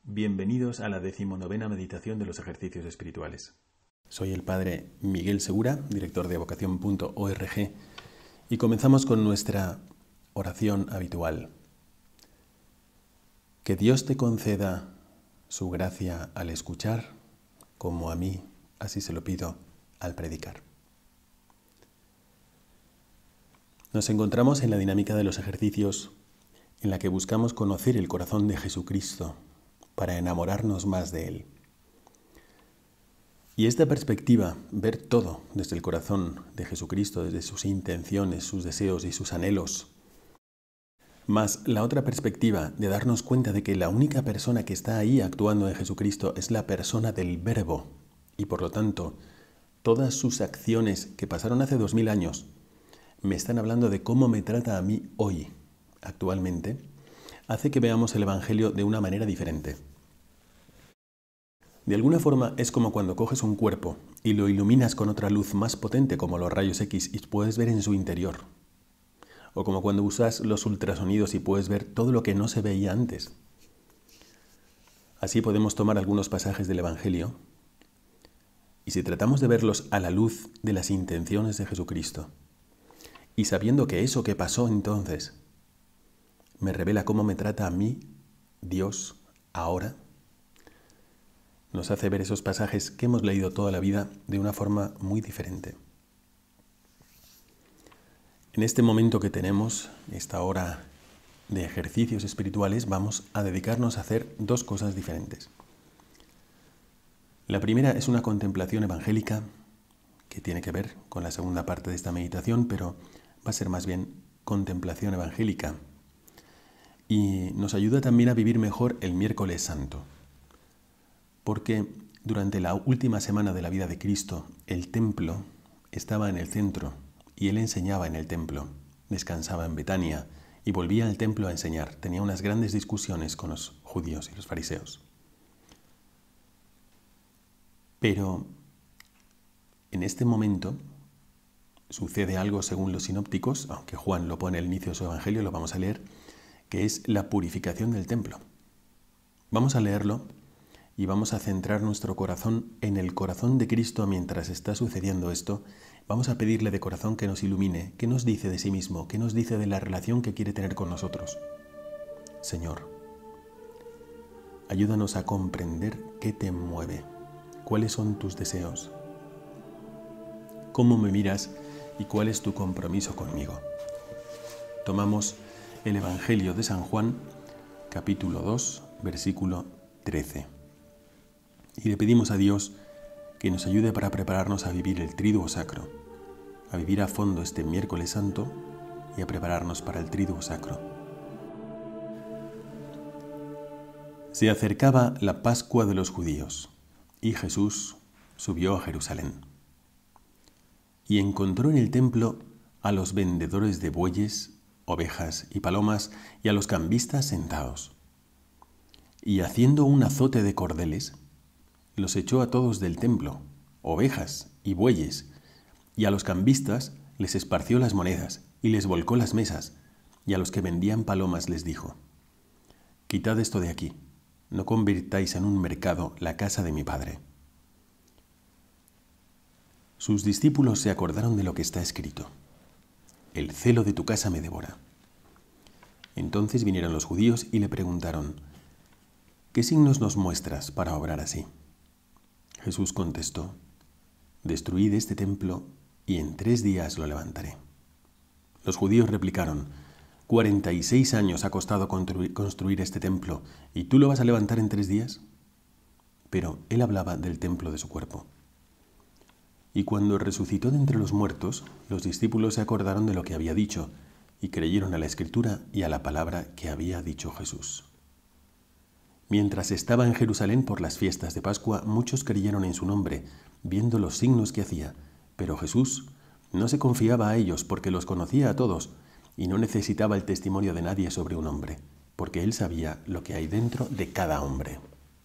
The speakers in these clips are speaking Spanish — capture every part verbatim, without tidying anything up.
Bienvenidos a la decimonovena meditación de los ejercicios espirituales. Soy el Padre Miguel Segura, director de vocación punto org, y comenzamos con nuestra oración habitual. Que Dios te conceda su gracia al escuchar, como a mí, así se lo pido, al predicar. Nos encontramos en la dinámica de los ejercicios en la que buscamos conocer el corazón de Jesucristo para enamorarnos más de Él. Y esta perspectiva, ver todo desde el corazón de Jesucristo, desde sus intenciones, sus deseos y sus anhelos, más la otra perspectiva de darnos cuenta de que la única persona que está ahí actuando en Jesucristo es la persona del Verbo, y por lo tanto, todas sus acciones que pasaron hace dos mil años me están hablando de cómo me trata a mí hoy, actualmente, hace que veamos el Evangelio de una manera diferente. De alguna forma es como cuando coges un cuerpo y lo iluminas con otra luz más potente como los rayos X y puedes ver en su interior. O como cuando usas los ultrasonidos y puedes ver todo lo que no se veía antes. Así podemos tomar algunos pasajes del Evangelio y si tratamos de verlos a la luz de las intenciones de Jesucristo y sabiendo que eso que pasó entonces me revela cómo me trata a mí, Dios, ahora, nos hace ver esos pasajes que hemos leído toda la vida de una forma muy diferente. En este momento que tenemos, esta hora de ejercicios espirituales, vamos a dedicarnos a hacer dos cosas diferentes. La primera es una contemplación evangélica que tiene que ver con la segunda parte de esta meditación, pero va a ser más bien contemplación evangélica. Y nos ayuda también a vivir mejor el miércoles santo. Porque durante la última semana de la vida de Cristo, el templo estaba en el centro y Él enseñaba en el templo, descansaba en Betania y volvía al templo a enseñar. Tenía unas grandes discusiones con los judíos y los fariseos. Pero en este momento sucede algo según los sinópticos, aunque Juan lo pone al inicio de su evangelio, lo vamos a leer, que es la purificación del templo. Vamos a leerlo y vamos a centrar nuestro corazón en el corazón de Cristo mientras está sucediendo esto. Vamos a pedirle de corazón que nos ilumine, que nos dice de sí mismo, que nos dice de la relación que quiere tener con nosotros. Señor, ayúdanos a comprender qué te mueve, cuáles son tus deseos, cómo me miras y cuál es tu compromiso conmigo. Tomamos el Evangelio de San Juan, capítulo dos, versículo trece. Y le pedimos a Dios que nos ayude para prepararnos a vivir el Triduo Sacro, a vivir a fondo este miércoles santo y a prepararnos para el Triduo Sacro. Se acercaba la Pascua de los judíos y Jesús subió a Jerusalén. Y encontró en el templo a los vendedores de bueyes, ovejas y palomas y a los cambistas sentados. Y haciendo un azote de cordeles, los echó a todos del templo, ovejas y bueyes, y a los cambistas les esparció las monedas y les volcó las mesas, y a los que vendían palomas les dijo: Quitad esto de aquí, no convirtáis en un mercado la casa de mi Padre. Sus discípulos se acordaron de lo que está escrito: El celo de tu casa me devora. Entonces vinieron los judíos y le preguntaron: ¿Qué signos nos muestras para obrar así? Jesús contestó: Destruid este templo y en tres días lo levantaré. Los judíos replicaron: Cuarenta y seis años ha costado construir este templo, ¿y tú lo vas a levantar en tres días? Pero él hablaba del templo de su cuerpo. Y cuando resucitó de entre los muertos, los discípulos se acordaron de lo que había dicho y creyeron a la Escritura y a la palabra que había dicho Jesús. Mientras estaba en Jerusalén por las fiestas de Pascua, muchos creyeron en su nombre, viendo los signos que hacía. Pero Jesús no se confiaba a ellos porque los conocía a todos y no necesitaba el testimonio de nadie sobre un hombre, porque él sabía lo que hay dentro de cada hombre.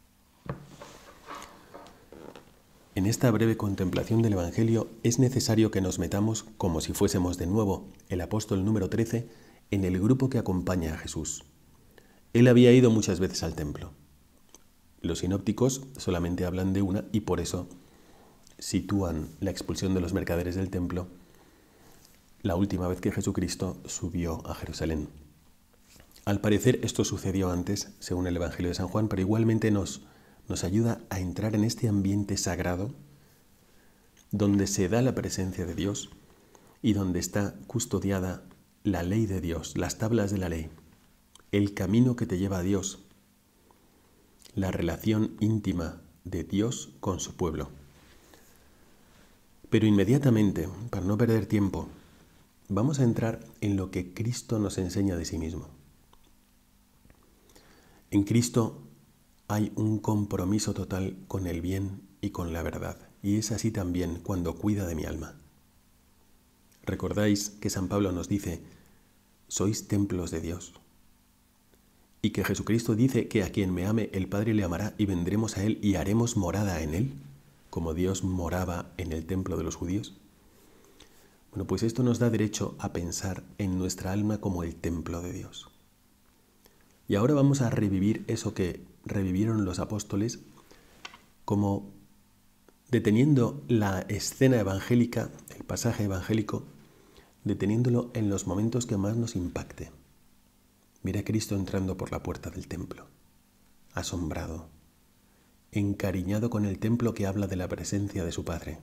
En esta breve contemplación del Evangelio es necesario que nos metamos, como si fuésemos de nuevo el apóstol número trece, en el grupo que acompaña a Jesús. Él había ido muchas veces al templo. Los sinópticos solamente hablan de una y por eso sitúan la expulsión de los mercaderes del templo la última vez que Jesucristo subió a Jerusalén. Al parecer esto sucedió antes, según el Evangelio de San Juan, pero igualmente nos, nos ayuda a entrar en este ambiente sagrado donde se da la presencia de Dios y donde está custodiada la ley de Dios, las tablas de la ley, el camino que te lleva a Dios, la relación íntima de Dios con su pueblo. Pero inmediatamente, para no perder tiempo, vamos a entrar en lo que Cristo nos enseña de sí mismo. En Cristo hay un compromiso total con el bien y con la verdad, y es así también cuando cuida de mi alma. Recordáis que San Pablo nos dice, sois templos de Dios, y que Jesucristo dice que a quien me ame el Padre le amará y vendremos a Él y haremos morada en Él, como Dios moraba en el templo de los judíos. Bueno, pues esto nos da derecho a pensar en nuestra alma como el templo de Dios. Y ahora vamos a revivir eso que revivieron los apóstoles, como deteniendo la escena evangélica, el pasaje evangélico, deteniéndolo en los momentos que más nos impacte. Mira a Cristo entrando por la puerta del templo, asombrado, encariñado con el templo que habla de la presencia de su Padre.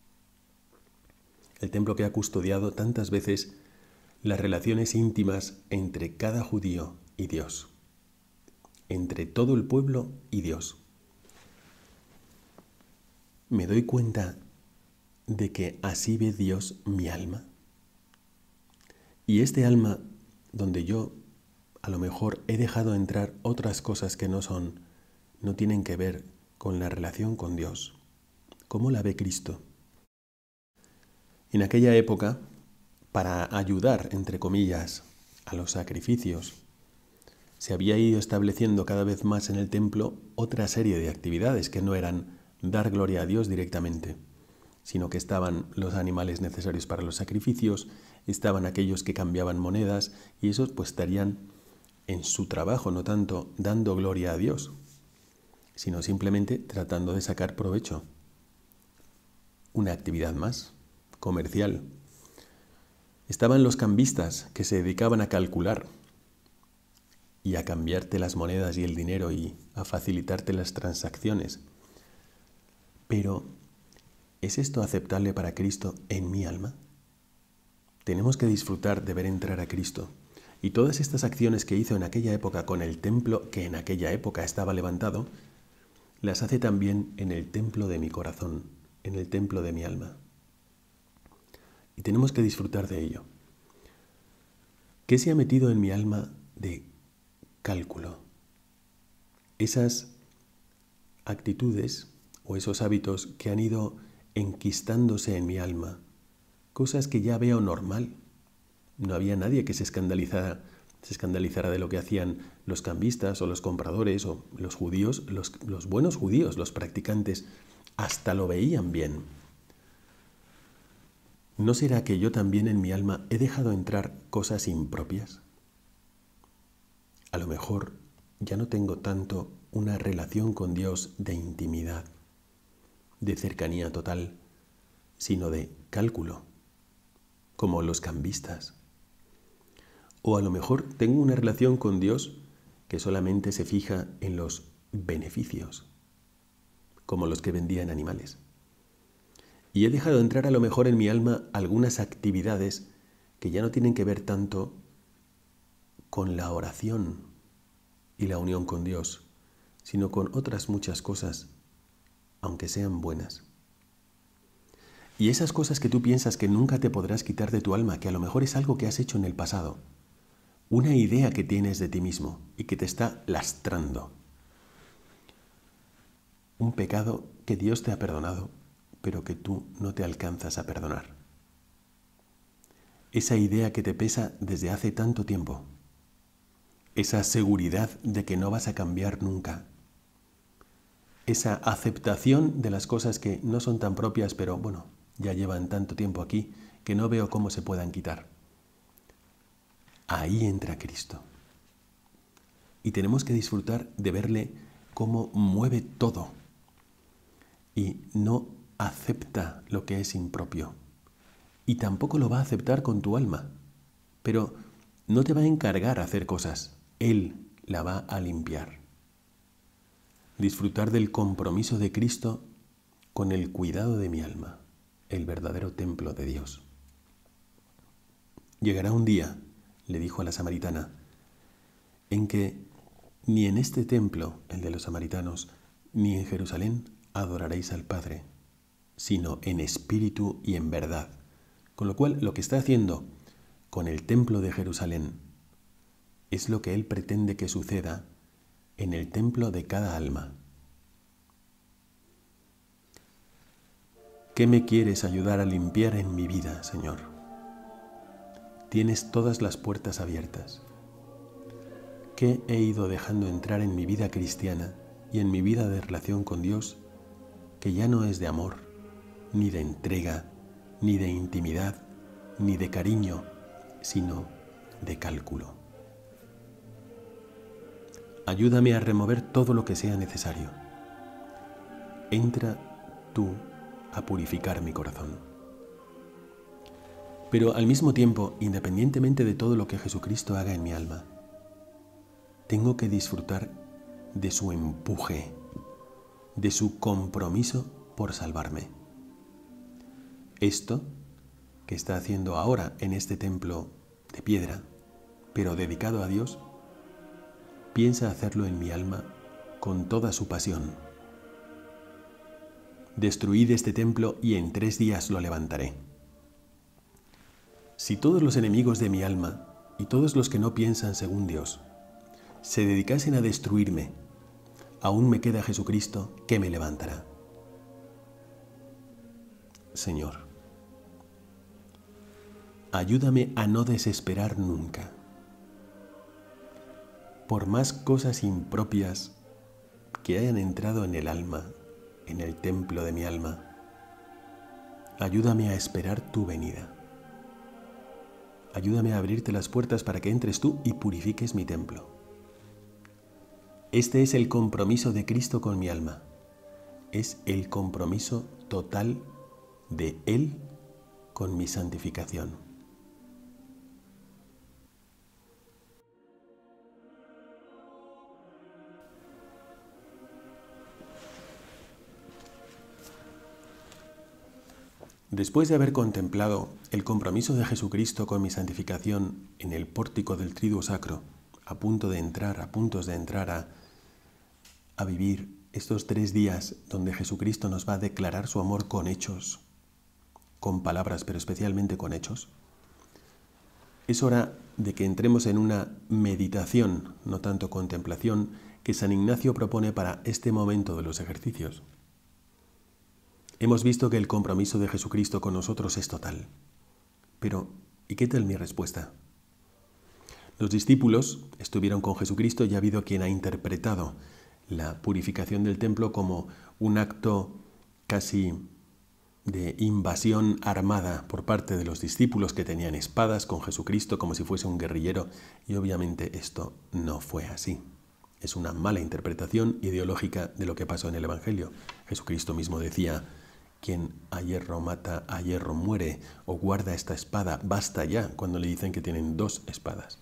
El templo que ha custodiado tantas veces las relaciones íntimas entre cada judío y Dios, entre todo el pueblo y Dios. ¿Me doy cuenta de que así ve Dios mi alma? Y este alma, donde yo a lo mejor he dejado entrar otras cosas que no son, no tienen que ver con la relación con Dios. ¿Cómo la ve Cristo? En aquella época, para ayudar, entre comillas, a los sacrificios, se había ido estableciendo cada vez más en el templo otra serie de actividades que no eran dar gloria a Dios directamente, sino que estaban los animales necesarios para los sacrificios, estaban aquellos que cambiaban monedas y esos pues estarían en su trabajo, no tanto dando gloria a Dios, sino simplemente tratando de sacar provecho. Una actividad más, comercial. Estaban los cambistas que se dedicaban a calcular y a cambiarte las monedas y el dinero y a facilitarte las transacciones. Pero, ¿es esto aceptable para Cristo en mi alma? Tenemos que disfrutar de ver entrar a Cristo. Y todas estas acciones que hizo en aquella época con el templo que en aquella época estaba levantado, las hace también en el templo de mi corazón, en el templo de mi alma. Y tenemos que disfrutar de ello. ¿Qué se ha metido en mi alma de cálculo? Esas actitudes o esos hábitos que han ido enquistándose en mi alma, cosas que ya veo normal. No había nadie que se escandalizara, se escandalizara de lo que hacían los cambistas o los compradores o los judíos, los, los buenos judíos, los practicantes, hasta lo veían bien. ¿No será que yo también en mi alma he dejado entrar cosas impropias? A lo mejor ya no tengo tanto una relación con Dios de intimidad, de cercanía total, sino de cálculo, como los cambistas. O a lo mejor tengo una relación con Dios que solamente se fija en los beneficios, como los que vendían animales. Y he dejado entrar a lo mejor en mi alma algunas actividades que ya no tienen que ver tanto con la oración y la unión con Dios, sino con otras muchas cosas, aunque sean buenas. Y esas cosas que tú piensas que nunca te podrás quitar de tu alma, que a lo mejor es algo que has hecho en el pasado, una idea que tienes de ti mismo y que te está lastrando, un pecado que Dios te ha perdonado, pero que tú no te alcanzas a perdonar. Esa idea que te pesa desde hace tanto tiempo, esa seguridad de que no vas a cambiar nunca, esa aceptación de las cosas que no son tan propias, pero bueno, ya llevan tanto tiempo aquí que no veo cómo se puedan quitar. Ahí entra Cristo. Y tenemos que disfrutar de verle cómo mueve todo y no acepta lo que es impropio. Y tampoco lo va a aceptar con tu alma. Pero no te va a encargar hacer cosas. Él la va a limpiar. Disfrutar del compromiso de Cristo con el cuidado de mi alma, el verdadero templo de Dios. Llegará un día, le dijo a la samaritana, en que ni en este templo, el de los samaritanos, ni en Jerusalén adoraréis al Padre, sino en espíritu y en verdad. Con lo cual, lo que está haciendo con el templo de Jerusalén es lo que Él pretende que suceda en el templo de cada alma. ¿Qué me quieres ayudar a limpiar en mi vida, Señor? Tienes todas las puertas abiertas. ¿Qué he ido dejando entrar en mi vida cristiana y en mi vida de relación con Dios que ya no es de amor, ni de entrega, ni de intimidad, ni de cariño, sino de cálculo? Ayúdame a remover todo lo que sea necesario. Entra tú a purificar mi corazón. Pero al mismo tiempo, independientemente de todo lo que Jesucristo haga en mi alma, tengo que disfrutar de su empuje, de su compromiso por salvarme. Esto que está haciendo ahora en este templo de piedra, pero dedicado a Dios, piensa hacerlo en mi alma con toda su pasión. Destruid este templo y en tres días lo levantaré. Si todos los enemigos de mi alma y todos los que no piensan según Dios se dedicasen a destruirme, aún me queda Jesucristo que me levantará. Señor, ayúdame a no desesperar nunca. Por más cosas impropias que hayan entrado en el alma, en el templo de mi alma, ayúdame a esperar tu venida. Ayúdame a abrirte las puertas para que entres tú y purifiques mi templo. Este es el compromiso de Cristo con mi alma. Es el compromiso total de Él con mi santificación. Después de haber contemplado el compromiso de Jesucristo con mi santificación en el pórtico del triduo sacro, a punto de entrar, a puntos de entrar a, a vivir estos tres días donde Jesucristo nos va a declarar su amor con hechos, con palabras, pero especialmente con hechos, es hora de que entremos en una meditación, no tanto contemplación, que San Ignacio propone para este momento de los ejercicios. Hemos visto que el compromiso de Jesucristo con nosotros es total. Pero, ¿y qué tal mi respuesta? Los discípulos estuvieron con Jesucristo y ha habido quien ha interpretado la purificación del templo como un acto casi de invasión armada por parte de los discípulos que tenían espadas con Jesucristo como si fuese un guerrillero, y obviamente esto no fue así. Es una mala interpretación ideológica de lo que pasó en el Evangelio. Jesucristo mismo decía: quien a hierro mata, a hierro muere, o guarda esta espada, basta ya, cuando le dicen que tienen dos espadas.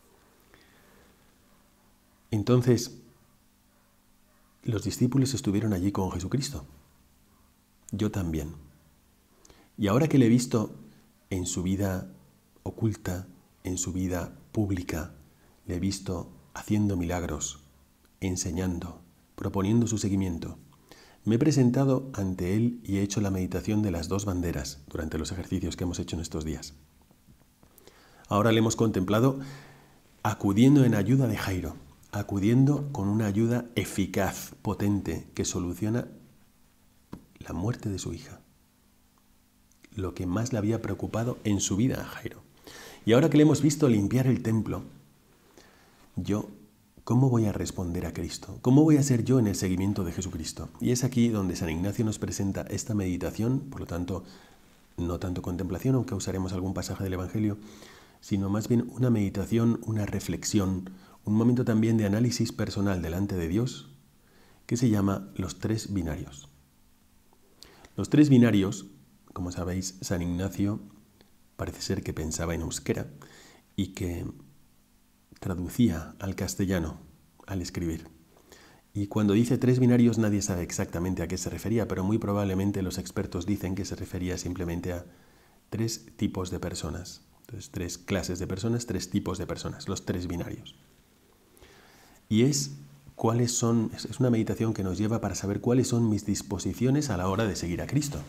Entonces, los discípulos estuvieron allí con Jesucristo. Yo también. Y ahora que le he visto en su vida oculta, en su vida pública, le he visto haciendo milagros, enseñando, proponiendo su seguimiento, me he presentado ante él y he hecho la meditación de las dos banderas durante los ejercicios que hemos hecho en estos días. Ahora le hemos contemplado acudiendo en ayuda de Jairo, acudiendo con una ayuda eficaz, potente, que soluciona la muerte de su hija, lo que más le había preocupado en su vida a Jairo. Y ahora que le hemos visto limpiar el templo, yo, ¿cómo voy a responder a Cristo? ¿Cómo voy a ser yo en el seguimiento de Jesucristo? Y es aquí donde San Ignacio nos presenta esta meditación, por lo tanto, no tanto contemplación, aunque usaremos algún pasaje del Evangelio, sino más bien una meditación, una reflexión, un momento también de análisis personal delante de Dios, que se llama Los Tres Binarios. Los Tres Binarios, como sabéis, San Ignacio parece ser que pensaba en euskera y que traducía al castellano al escribir. Y cuando dice tres binarios nadie sabe exactamente a qué se refería, pero muy probablemente los expertos dicen que se refería simplemente a tres tipos de personas. Entonces, tres clases de personas, tres tipos de personas, los tres binarios. Y es, cuáles son, es una meditación que nos lleva para saber cuáles son mis disposiciones a la hora de seguir a Cristo.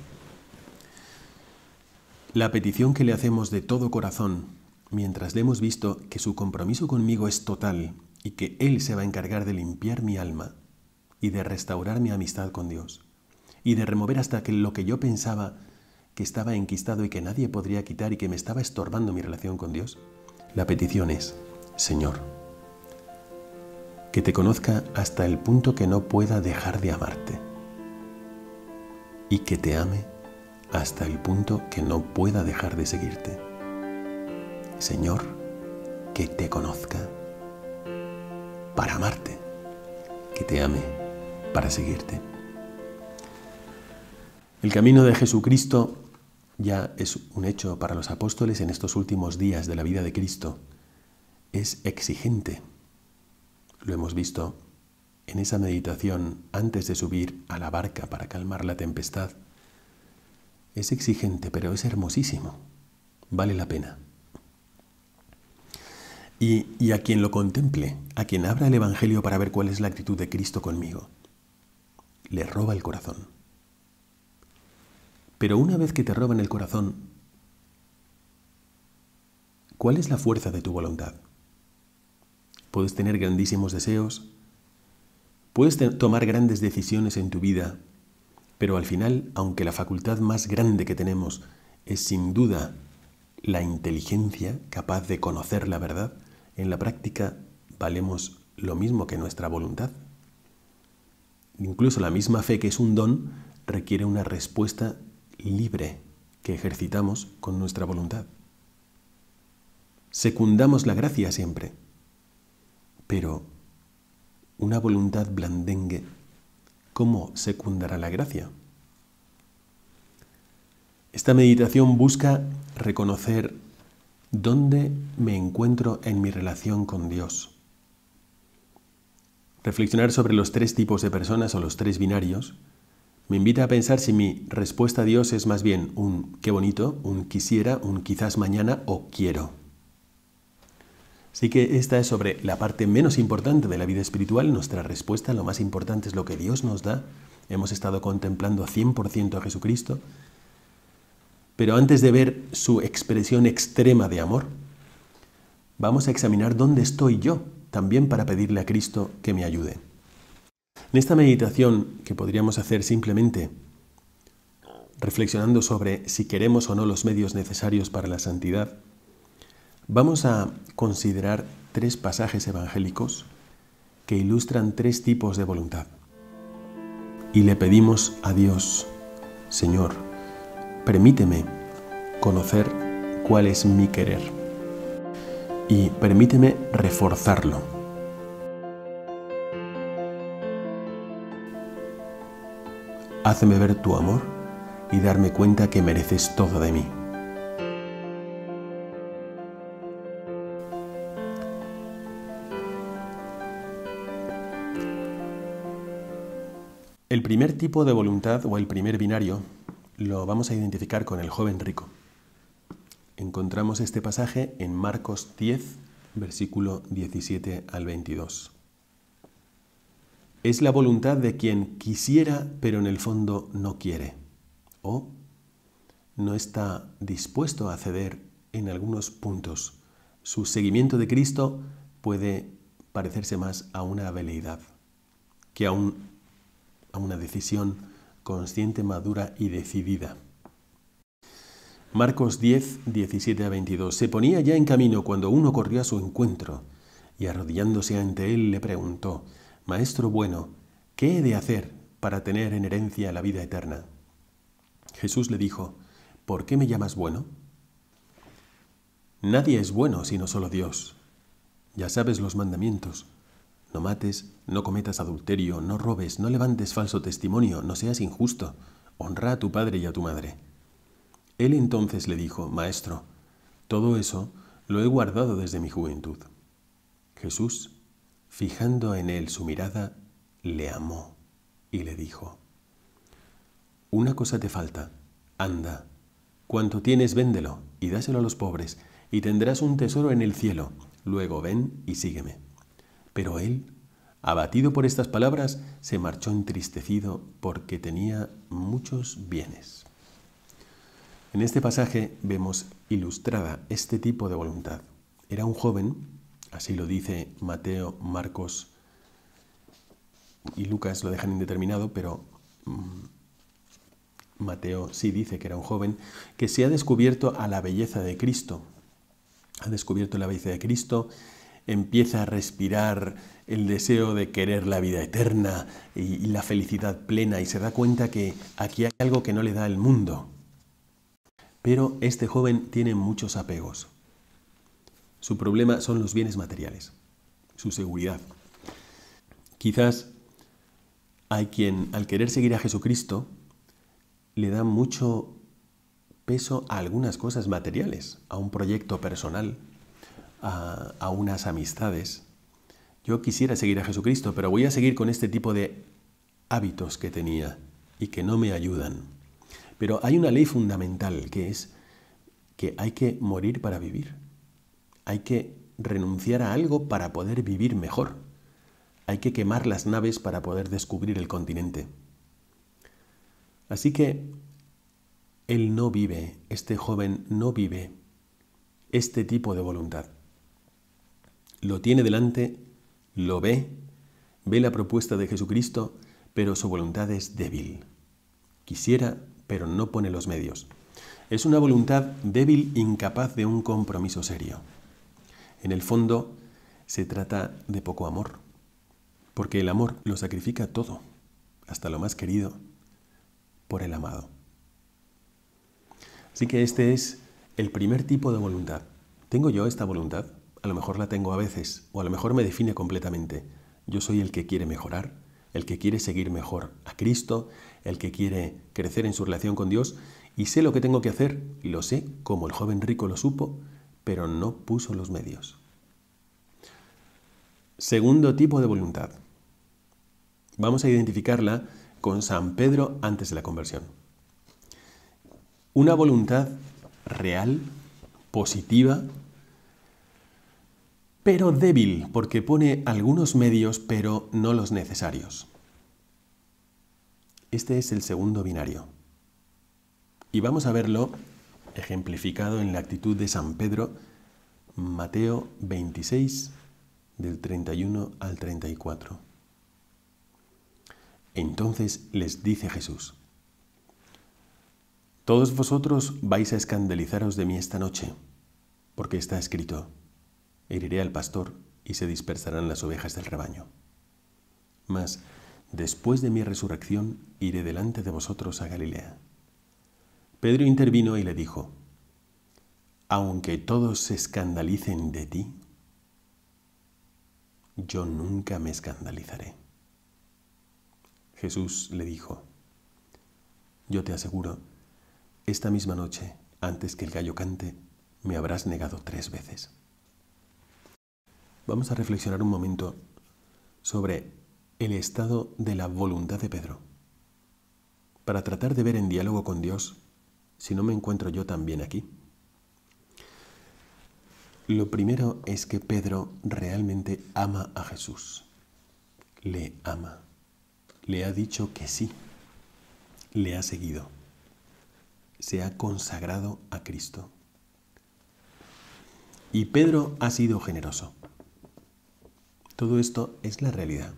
La petición que le hacemos de todo corazón, mientras le hemos visto que su compromiso conmigo es total y que Él se va a encargar de limpiar mi alma y de restaurar mi amistad con Dios y de remover hasta que lo que yo pensaba que estaba enquistado y que nadie podría quitar y que me estaba estorbando mi relación con Dios, la petición es: Señor, que te conozca hasta el punto que no pueda dejar de amarte y que te ame hasta el punto que no pueda dejar de seguirte. Señor, que te conozca para amarte, que te ame para seguirte. El camino de Jesucristo ya es un hecho para los apóstoles en estos últimos días de la vida de Cristo. Es exigente. Lo hemos visto en esa meditación antes de subir a la barca para calmar la tempestad. Es exigente, pero es hermosísimo. Vale la pena. Y, y a quien lo contemple, a quien abra el Evangelio para ver cuál es la actitud de Cristo conmigo, le roba el corazón. Pero una vez que te roban el corazón, ¿cuál es la fuerza de tu voluntad? Puedes tener grandísimos deseos, puedes te- tomar grandes decisiones en tu vida, pero al final, aunque la facultad más grande que tenemos es sin duda la inteligencia capaz de conocer la verdad, en la práctica valemos lo mismo que nuestra voluntad. Incluso la misma fe, que es un don, requiere una respuesta libre que ejercitamos con nuestra voluntad. Secundamos la gracia siempre, pero una voluntad blandengue, ¿cómo secundará la gracia? Esta meditación busca reconocer dónde me encuentro en mi relación con Dios. Reflexionar sobre los tres tipos de personas o los tres binarios me invita a pensar si mi respuesta a Dios es más bien un qué bonito, un quisiera, un quizás mañana o quiero. Así que esta es sobre la parte menos importante de la vida espiritual. Nuestra respuesta, lo más importante, es lo que Dios nos da. Hemos estado contemplando cien por ciento a Jesucristo. Pero antes de ver su expresión extrema de amor, vamos a examinar dónde estoy yo, también para pedirle a Cristo que me ayude. En esta meditación, que podríamos hacer simplemente reflexionando sobre si queremos o no los medios necesarios para la santidad, vamos a considerar tres pasajes evangélicos que ilustran tres tipos de voluntad. Y le pedimos a Dios: Señor, permíteme conocer cuál es mi querer y permíteme reforzarlo. Hazme ver tu amor y darme cuenta que mereces todo de mí. El primer tipo de voluntad, o el primer binario, lo vamos a identificar con el joven rico. Encontramos este pasaje en Marcos diez, versículo diecisiete al veintidós. Es la voluntad de quien quisiera, pero en el fondo no quiere, o no está dispuesto a ceder en algunos puntos. Su seguimiento de Cristo puede parecerse más a una veleidad que a, un, a una decisión consciente, madura y decidida. Marcos diez, diecisiete a veintidós. Se ponía ya en camino cuando uno corrió a su encuentro y, arrodillándose ante él, le preguntó: Maestro bueno, ¿qué he de hacer para tener en herencia la vida eterna? Jesús le dijo: ¿Por qué me llamas bueno? Nadie es bueno sino solo Dios. Ya sabes los mandamientos: No mates, no cometas adulterio, no robes, no levantes falso testimonio, no seas injusto, honra a tu padre y a tu madre. Él entonces le dijo, Maestro, todo eso lo he guardado desde mi juventud. Jesús, fijando en él su mirada, le amó y le dijo, una cosa te falta, anda, cuanto tienes véndelo y dáselo a los pobres, y tendrás un tesoro en el cielo, luego ven y sígueme. Pero él, abatido por estas palabras, se marchó entristecido porque tenía muchos bienes. En este pasaje vemos ilustrada este tipo de voluntad. Era un joven, así lo dice Mateo, Marcos y Lucas, lo dejan indeterminado, pero mmm, Mateo sí dice que era un joven que se ha descubierto a la belleza de Cristo. Ha descubierto la belleza de Cristo, empieza a respirar el deseo de querer la vida eterna y, y la felicidad plena y se da cuenta que aquí hay algo que no le da el mundo. Pero este joven tiene muchos apegos. Su problema son los bienes materiales, su seguridad. Quizás hay quien, al querer seguir a Jesucristo, le da mucho peso a algunas cosas materiales, a un proyecto personal, a, a unas amistades. Yo quisiera seguir a Jesucristo, pero voy a seguir con este tipo de hábitos que tenía y que no me ayudan. Pero hay una ley fundamental que es que hay que morir para vivir. Hay que renunciar a algo para poder vivir mejor. Hay que quemar las naves para poder descubrir el continente. Así que él no vive, este joven no vive este tipo de voluntad. Lo tiene delante, lo ve, ve la propuesta de Jesucristo, pero su voluntad es débil. Quisiera, pero no pone los medios. Es una voluntad débil, incapaz de un compromiso serio. En el fondo, se trata de poco amor, porque el amor lo sacrifica todo, hasta lo más querido, por el amado. Así que este es el primer tipo de voluntad. ¿Tengo yo esta voluntad? A lo mejor la tengo a veces, o a lo mejor me define completamente. Yo soy el que quiere mejorar, el que quiere seguir mejor a Cristo, el que quiere crecer en su relación con Dios, y sé lo que tengo que hacer, y lo sé como el joven rico lo supo, pero no puso los medios. Segundo tipo de voluntad. Vamos a identificarla con San Pedro antes de la conversión. Una voluntad real, positiva, pero débil, porque pone algunos medios, pero no los necesarios. Este es el segundo binario. Y vamos a verlo ejemplificado en la actitud de San Pedro, Mateo veintiséis, del treinta y uno al treinta y cuatro. Entonces les dice Jesús, todos vosotros vais a escandalizaros de mí esta noche, porque está escrito, heriré al pastor y se dispersarán las ovejas del rebaño. Mas, después de mi resurrección, iré delante de vosotros a Galilea. Pedro intervino y le dijo, aunque todos se escandalicen de ti, yo nunca me escandalizaré. Jesús le dijo, yo te aseguro, esta misma noche, antes que el gallo cante, me habrás negado tres veces. Vamos a reflexionar un momento sobre el estado de la voluntad de Pedro, para tratar de ver en diálogo con Dios si no me encuentro yo también aquí. Lo primero es que Pedro realmente ama a Jesús. Le ama. Le ha dicho que sí. Le ha seguido. Se ha consagrado a Cristo. Y Pedro ha sido generoso. Todo esto es la realidad.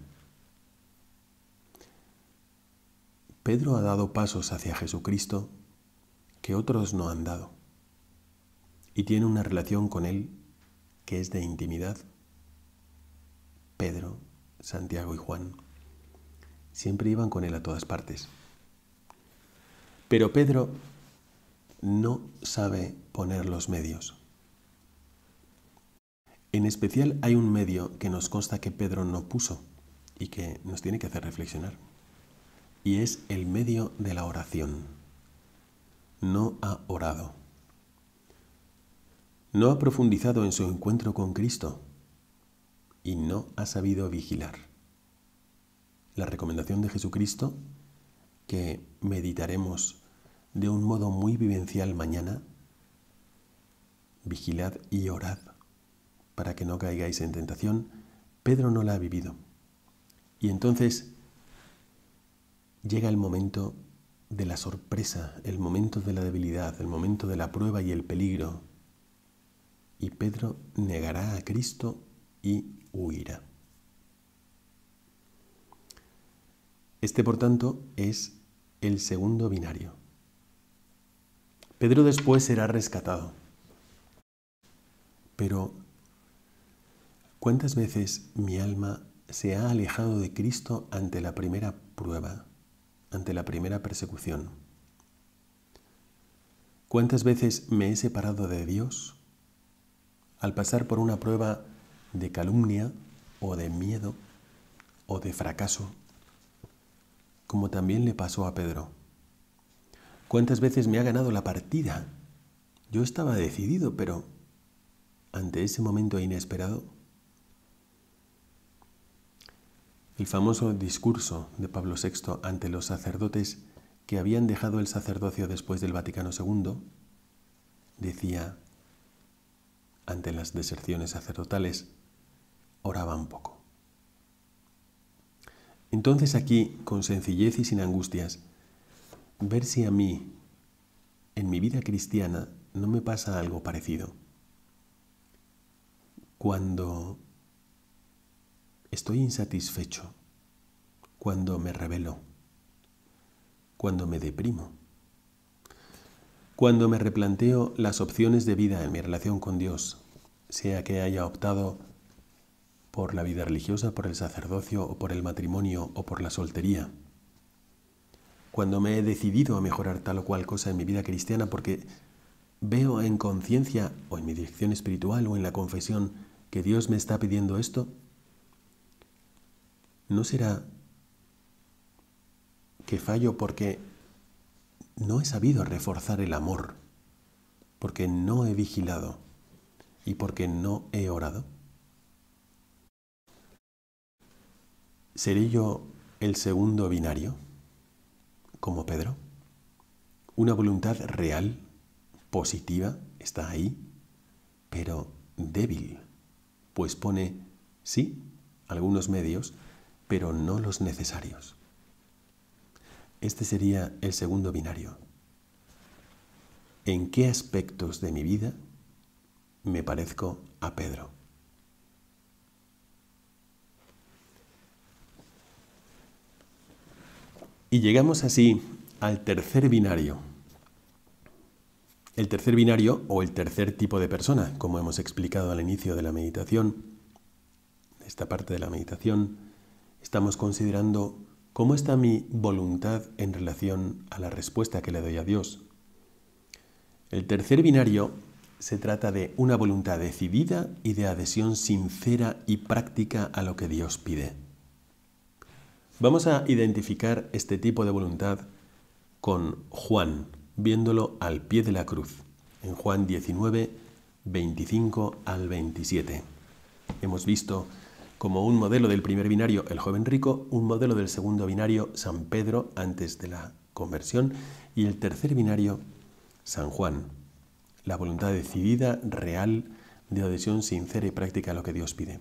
Pedro ha dado pasos hacia Jesucristo que otros no han dado. Y tiene una relación con Él que es de intimidad. Pedro, Santiago y Juan siempre iban con Él a todas partes. Pero Pedro no sabe poner los medios. En especial hay un medio que nos consta que Pedro no puso y que nos tiene que hacer reflexionar. Y es el medio de la oración. No ha orado. No ha profundizado en su encuentro con Cristo y no ha sabido vigilar. La recomendación de Jesucristo, que meditaremos de un modo muy vivencial mañana: vigilad y orad para que no caigáis en tentación, Pedro no la ha vivido. Y entonces llega el momento de la sorpresa, el momento de la debilidad, el momento de la prueba y el peligro. Y Pedro negará a Cristo y huirá. Este, por tanto, es el segundo binario. Pedro después será rescatado. Pero, ¿cuántas veces mi alma se ha alejado de Cristo ante la primera prueba, ante la primera persecución? ¿Cuántas veces me he separado de Dios al pasar por una prueba de calumnia o de miedo o de fracaso, como también le pasó a Pedro? ¿Cuántas veces me ha ganado la partida? Yo estaba decidido, pero ante ese momento inesperado, el famoso discurso de Pablo sexto ante los sacerdotes que habían dejado el sacerdocio después del Vaticano segundo, decía, ante las deserciones sacerdotales, oraban poco. Entonces aquí, con sencillez y sin angustias, ver si a mí, en mi vida cristiana, no me pasa algo parecido. Cuando estoy insatisfecho, cuando me rebelo, cuando me deprimo, cuando me replanteo las opciones de vida en mi relación con Dios, sea que haya optado por la vida religiosa, por el sacerdocio o por el matrimonio o por la soltería, cuando me he decidido a mejorar tal o cual cosa en mi vida cristiana porque veo en conciencia o en mi dirección espiritual o en la confesión que Dios me está pidiendo esto, ¿no será que fallo porque no he sabido reforzar el amor, porque no he vigilado y porque no he orado? ¿Seré yo el segundo binario, como Pedro? Una voluntad real, positiva, está ahí, pero débil, pues pone, sí, algunos medios, pero no los necesarios. Este sería el segundo binario. ¿En qué aspectos de mi vida me parezco a Pedro? Y llegamos así al tercer binario. El tercer binario o el tercer tipo de persona, como hemos explicado al inicio de la meditación, de esta parte de la meditación, estamos considerando cómo está mi voluntad en relación a la respuesta que le doy a Dios. El tercer binario se trata de una voluntad decidida y de adhesión sincera y práctica a lo que Dios pide. Vamos a identificar este tipo de voluntad con Juan, viéndolo al pie de la cruz, en Juan diecinueve, veinticinco al veintisiete. Hemos visto como un modelo del primer binario el joven rico, un modelo del segundo binario San Pedro antes de la conversión y el tercer binario San Juan, la voluntad decidida, real, de adhesión sincera y práctica a lo que Dios pide.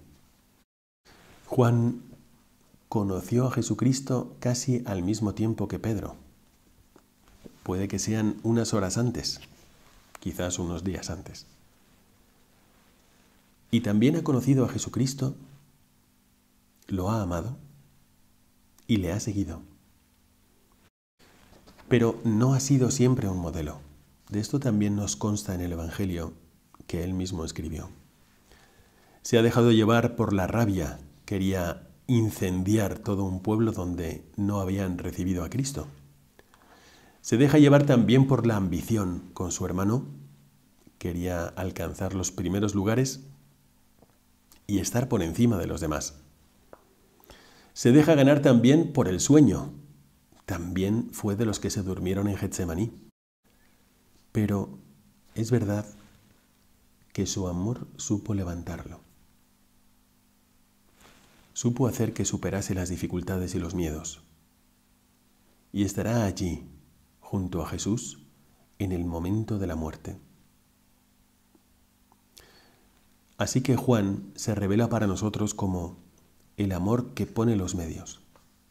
Juan conoció a Jesucristo casi al mismo tiempo que Pedro. Puede que sean unas horas antes, quizás unos días antes. Y también ha conocido a Jesucristo, lo ha amado y le ha seguido. Pero no ha sido siempre un modelo. De esto también nos consta en el Evangelio que él mismo escribió. Se ha dejado llevar por la rabia, quería incendiar todo un pueblo donde no habían recibido a Cristo. Se deja llevar también por la ambición con su hermano, quería alcanzar los primeros lugares y estar por encima de los demás. Se deja ganar también por el sueño. También fue de los que se durmieron en Getsemaní. Pero es verdad que su amor supo levantarlo. Supo hacer que superase las dificultades y los miedos. Y estará allí, junto a Jesús, en el momento de la muerte. Así que Juan se revela para nosotros como el amor que pone los medios.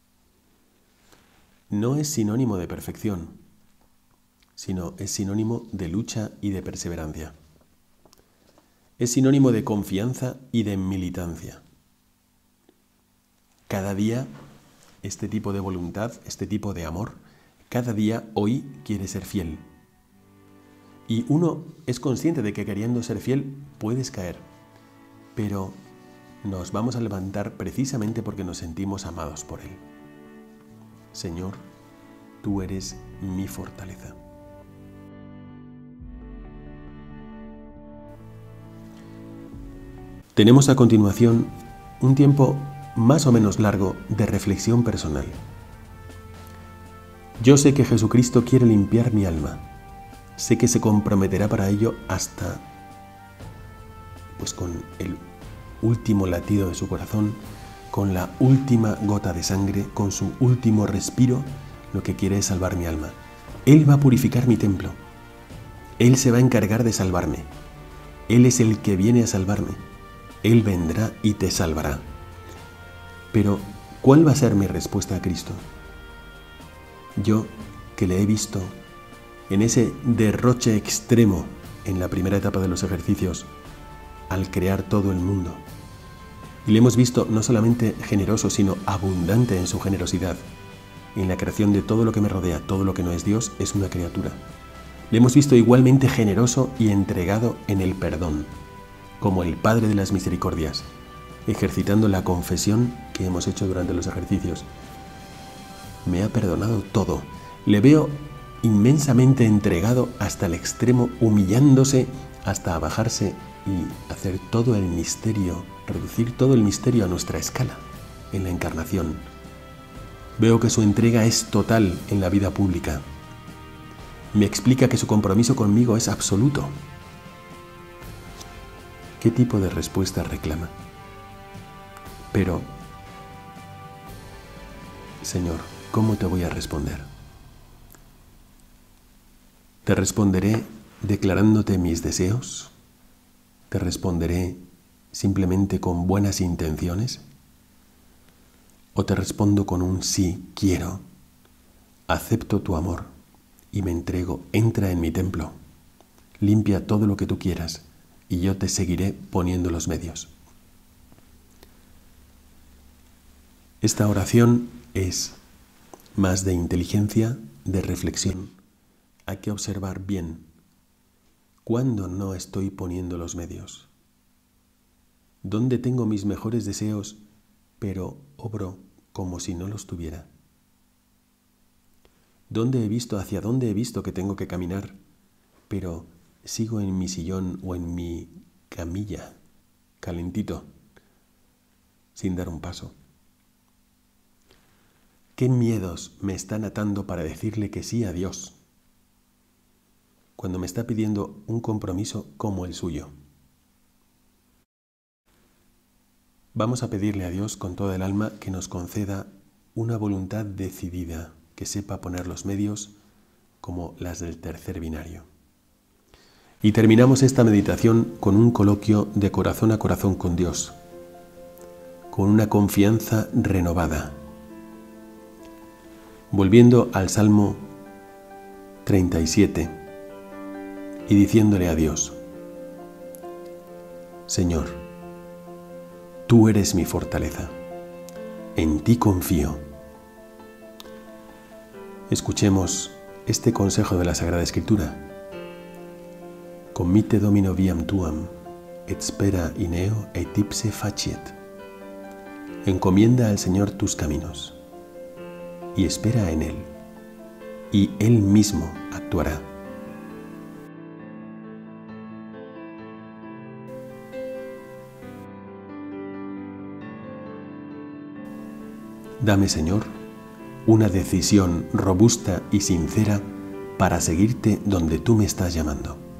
No es sinónimo de perfección, sino es sinónimo de lucha y de perseverancia. Es sinónimo de confianza y de militancia. Cada día, este tipo de voluntad, este tipo de amor, cada día hoy quiere ser fiel. Y uno es consciente de que queriendo ser fiel puedes caer, pero nos vamos a levantar precisamente porque nos sentimos amados por Él. Señor, tú eres mi fortaleza. Tenemos a continuación un tiempo más o menos largo de reflexión personal. Yo sé que Jesucristo quiere limpiar mi alma. Sé que se comprometerá para ello hasta, pues con el último latido de su corazón, con la última gota de sangre, con su último respiro, lo que quiere es salvar mi alma. Él va a purificar mi templo. Él se va a encargar de salvarme. Él es el que viene a salvarme. Él vendrá y te salvará. Pero, ¿cuál va a ser mi respuesta a Cristo? Yo, que le he visto en ese derroche extremo en la primera etapa de los ejercicios, al crear todo el mundo, y le hemos visto no solamente generoso, sino abundante en su generosidad, en la creación de todo lo que me rodea, todo lo que no es Dios es una criatura. Le hemos visto igualmente generoso y entregado en el perdón, como el Padre de las Misericordias, ejercitando la confesión que hemos hecho durante los ejercicios. Me ha perdonado todo. Le veo inmensamente entregado hasta el extremo, humillándose hasta bajarse y hacer todo el misterio, reducir todo el misterio a nuestra escala, en la encarnación. Veo que su entrega es total en la vida pública. Me explica que su compromiso conmigo es absoluto. ¿Qué tipo de respuesta reclama? Pero, Señor, ¿cómo te voy a responder? ¿Te responderé declarándote mis deseos? ¿Te responderé simplemente con buenas intenciones? ¿O te respondo con un sí, quiero, acepto tu amor y me entrego, entra en mi templo, limpia todo lo que tú quieras y yo te seguiré poniendo los medios? Esta oración es más de inteligencia, de reflexión. Hay que observar bien cuándo no estoy poniendo los medios. ¿Dónde tengo mis mejores deseos, pero obro como si no los tuviera? ¿Dónde he visto, hacia dónde he visto que tengo que caminar, pero sigo en mi sillón o en mi camilla, calentito, sin dar un paso? ¿Qué miedos me están atando para decirle que sí a Dios cuando me está pidiendo un compromiso como el suyo? Vamos a pedirle a Dios con toda el alma que nos conceda una voluntad decidida, que sepa poner los medios como las del tercer binario. Y terminamos esta meditación con un coloquio de corazón a corazón con Dios, con una confianza renovada. Volviendo al Salmo treinta y siete y diciéndole a Dios: Señor, tú eres mi fortaleza, en ti confío. Escuchemos este consejo de la Sagrada Escritura. Commite Domino viam tuam, et spera in eo et ipse faciet. Encomienda al Señor tus caminos, y espera en Él, y Él mismo actuará. Dame, Señor, una decisión robusta y sincera para seguirte donde tú me estás llamando.